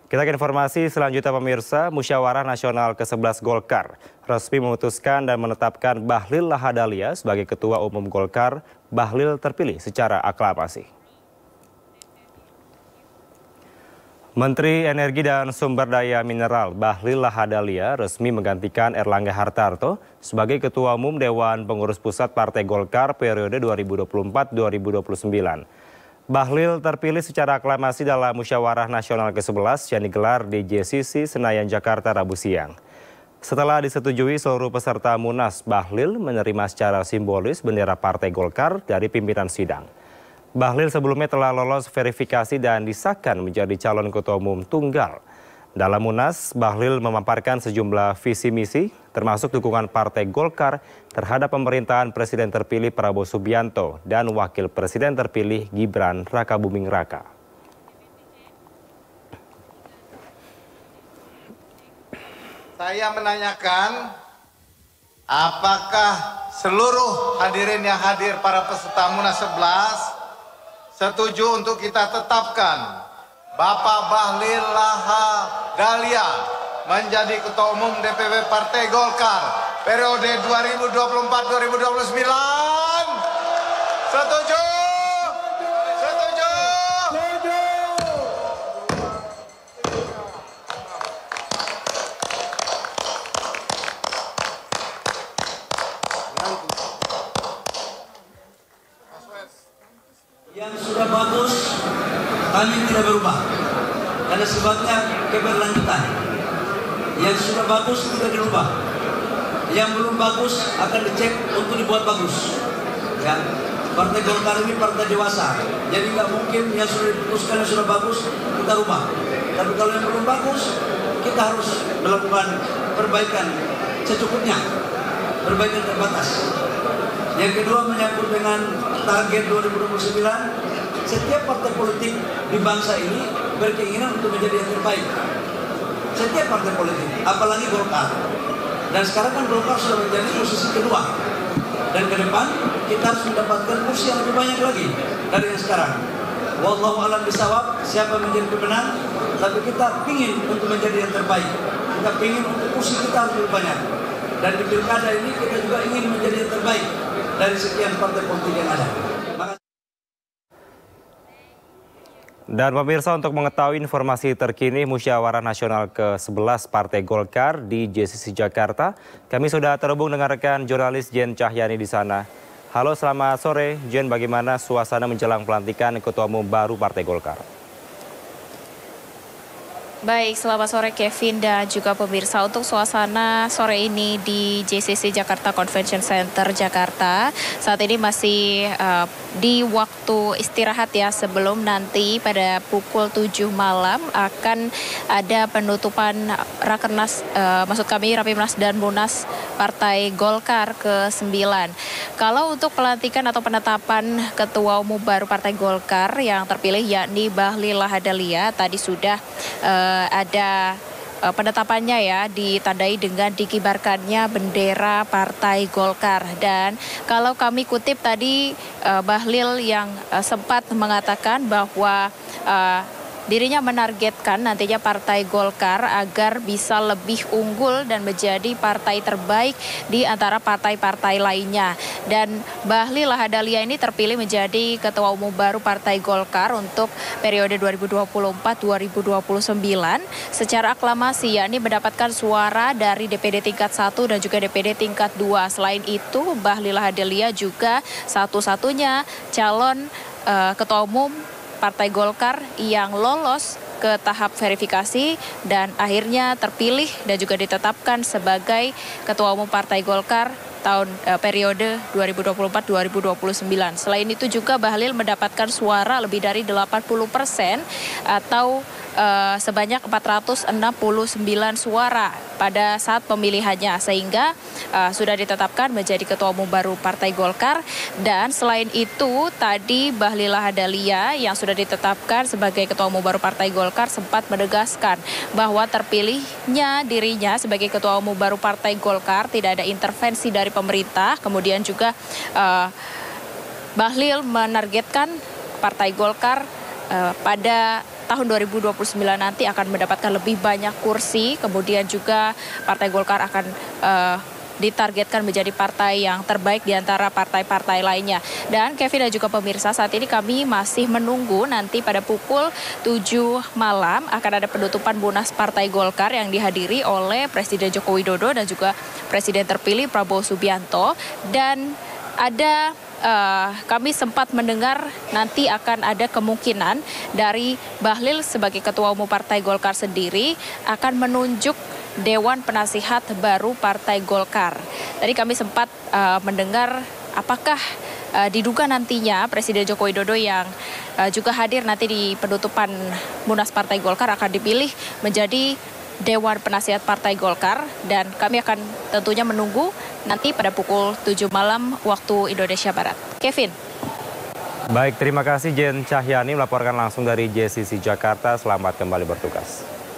Kita ke informasi selanjutnya pemirsa, Musyawarah Nasional ke-11 Golkar resmi memutuskan dan menetapkan Bahlil Lahadalia sebagai Ketua Umum Golkar. Bahlil terpilih secara aklamasi. Menteri Energi dan Sumber Daya Mineral Bahlil Lahadalia resmi menggantikan Erlangga Hartarto sebagai Ketua Umum Dewan Pengurus Pusat Partai Golkar periode 2024-2029. Bahlil terpilih secara aklamasi dalam Musyawarah Nasional ke-11 yang digelar di JCC Senayan, Jakarta, Rabu siang. Setelah disetujui seluruh peserta Munas, Bahlil menerima secara simbolis bendera Partai Golkar dari pimpinan sidang. Bahlil sebelumnya telah lolos verifikasi dan disahkan menjadi calon ketua umum tunggal. Dalam Munas, Bahlil memaparkan sejumlah visi misi, termasuk dukungan Partai Golkar terhadap pemerintahan Presiden terpilih Prabowo Subianto dan Wakil Presiden terpilih Gibran Rakabuming Raka. Saya menanyakan, apakah seluruh hadirin yang hadir para peserta Munas 11 setuju untuk kita tetapkan Bapak Bahlil Lahadalia menjadi Ketua Umum DPP Partai Golkar periode 2024-2029. Setuju? Setuju? Setuju. Yang sudah bagus kami tidak berubah, karena sebabnya keberlanjutan. Yang sudah bagus tidak dirubah, yang belum bagus akan dicek untuk dibuat bagus. Ya, Partai Golkar ini partai dewasa, jadi nggak mungkin yang sudah diputuskan yang sudah bagus kita rubah. Tapi kalau yang belum bagus, kita harus melakukan perbaikan secukupnya, perbaikan terbatas. Yang kedua menyangkut dengan target 2029. Setiap partai politik di bangsa ini berkeinginan untuk menjadi yang terbaik. Setiap partai politik, apalagi Golkar. Dan sekarang kan Golkar sudah menjadi posisi kedua. Dan ke depan kita harus mendapatkan kursi yang lebih banyak lagi dari yang sekarang. Wallahu a'lam bishawab, siapa menjadi pemenang, tapi kita ingin untuk menjadi yang terbaik. Kita ingin untuk kursi kita harus lebih banyak. Dan di pilkada ini kita juga ingin menjadi yang terbaik dari sekian partai politik yang ada. Dan pemirsa, untuk mengetahui informasi terkini Musyawarah Nasional ke-11 Partai Golkar di JCC Jakarta, kami sudah terhubung dengan rekan jurnalis Jen Cahyani di sana. Halo, selamat sore. Jen, bagaimana suasana menjelang pelantikan Ketua Umum baru Partai Golkar? Baik, selamat sore Kevin dan juga pemirsa. Untuk suasana sore ini di JCC Jakarta Convention Center Jakarta, saat ini masih di waktu istirahat ya, sebelum nanti pada pukul 7 malam akan ada penutupan Rakernas, maksud kami Rapimnas dan Munas Partai Golkar ke-9. Kalau untuk pelantikan atau penetapan Ketua Umum baru Partai Golkar yang terpilih yakni Bahlil Lahadalia, tadi sudah ada penetapannya ya, ditandai dengan dikibarkannya bendera Partai Golkar. Dan kalau kami kutip tadi Bahlil yang sempat mengatakan bahwa dirinya menargetkan nantinya Partai Golkar agar bisa lebih unggul dan menjadi partai terbaik di antara partai-partai lainnya. Dan Bahlil Lahadalia ini terpilih menjadi Ketua Umum baru Partai Golkar untuk periode 2024-2029 secara aklamasi, yakni mendapatkan suara dari DPD tingkat 1 dan juga DPD tingkat 2. Selain itu, Bahlil Lahadalia juga satu-satunya calon Ketua Umum Partai Golkar yang lolos ke tahap verifikasi dan akhirnya terpilih dan juga ditetapkan sebagai Ketua Umum Partai Golkar tahun periode 2024-2029. Selain itu juga Bahlil mendapatkan suara lebih dari 80% atau sebanyak 469 suara pada saat pemilihannya, sehingga sudah ditetapkan menjadi Ketua Umum baru Partai Golkar. Dan selain itu tadi Bahlil Lahadalia yang sudah ditetapkan sebagai Ketua Umum baru Partai Golkar sempat menegaskan bahwa terpilihnya dirinya sebagai Ketua Umum baru Partai Golkar tidak ada intervensi dari pemerintah. Kemudian juga Bahlil menargetkan Partai Golkar pada tahun 2029 nanti akan mendapatkan lebih banyak kursi, kemudian juga Partai Golkar akan ditargetkan menjadi partai yang terbaik di antara partai-partai lainnya. Dan Kevin dan juga pemirsa, saat ini kami masih menunggu nanti pada pukul 7 malam akan ada penutupan Munas Partai Golkar yang dihadiri oleh Presiden Joko Widodo dan juga Presiden terpilih Prabowo Subianto. Dan ada kami sempat mendengar nanti akan ada kemungkinan dari Bahlil sebagai Ketua Umum Partai Golkar sendiri akan menunjuk Dewan Penasihat baru Partai Golkar. Tadi kami sempat mendengar apakah diduga nantinya Presiden Joko Widodo yang juga hadir nanti di penutupan Munas Partai Golkar akan dipilih menjadi Dewan Penasihat Partai Golkar, dan kami akan tentunya menunggu nanti pada pukul 7 malam waktu Indonesia Barat. Kevin. Baik, terima kasih Jen Cahyani melaporkan langsung dari JCC Jakarta. Selamat kembali bertugas.